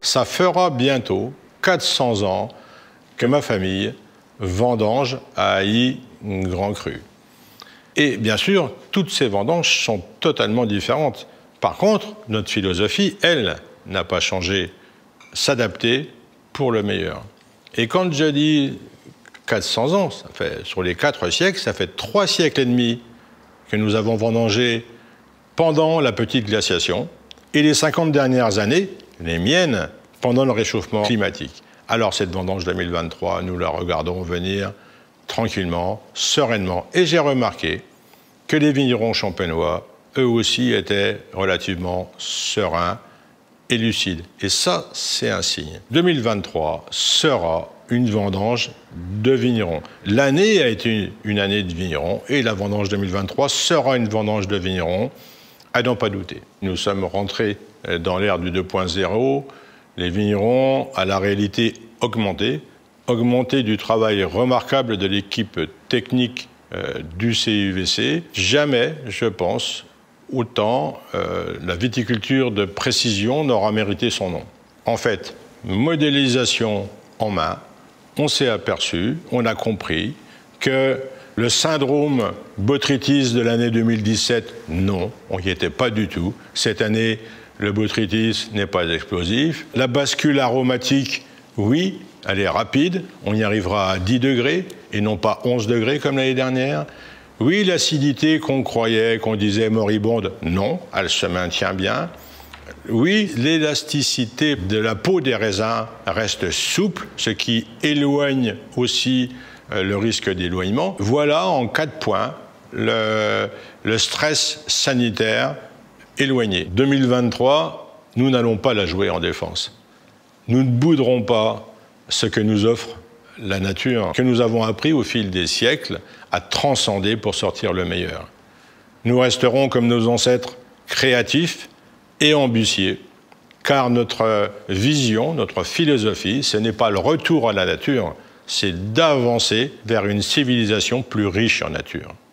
Ça fera bientôt 400 ans que ma famille vendange à Ailly Grand Cru. Et bien sûr, toutes ces vendanges sont totalement différentes. Par contre, notre philosophie, elle, n'a pas changé. S'adapter pour le meilleur. Et quand je dis 400 ans, ça fait, sur les 4 siècles, ça fait 3 siècles et demi que nous avons vendangé pendant la petite glaciation et les 50 dernières années, les miennes, pendant le réchauffement climatique. Alors cette vendange 2023, nous la regardons venir tranquillement, sereinement. Et j'ai remarqué que les vignerons champenois, eux aussi, étaient relativement sereins et lucides. Et ça, c'est un signe. 2023 sera une vendange de vignerons. L'année a été une année de vignerons et la vendange 2023 sera une vendange de vignerons, à n'en pas douter. Nous sommes rentrés dans l'ère du 2.0, les vignerons à la réalité augmentée du travail remarquable de l'équipe technique du CUVC. Jamais, je pense, autant la viticulture de précision n'aura mérité son nom. En fait, modélisation en main, on s'est aperçu, on a compris que le syndrome botrytis de l'année 2017, non, on n'y était pas du tout. Cette année, le botrytis n'est pas explosif. La bascule aromatique, oui, elle est rapide, on y arrivera à 10 degrés et non pas 11 degrés comme l'année dernière. Oui, l'acidité qu'on croyait, qu'on disait moribonde, non, elle se maintient bien. Oui, l'élasticité de la peau des raisins reste souple, ce qui éloigne aussi le risque d'éloignement. Voilà en 4 points le stress sanitaire éloigné. 2023, nous n'allons pas la jouer en défense. Nous ne bouderons pas ce que nous offre la nature, que nous avons appris au fil des siècles à transcender pour sortir le meilleur. Nous resterons comme nos ancêtres créatifs et ambitieux, car notre vision, notre philosophie, ce n'est pas le retour à la nature, c'est d'avancer vers une civilisation plus riche en nature.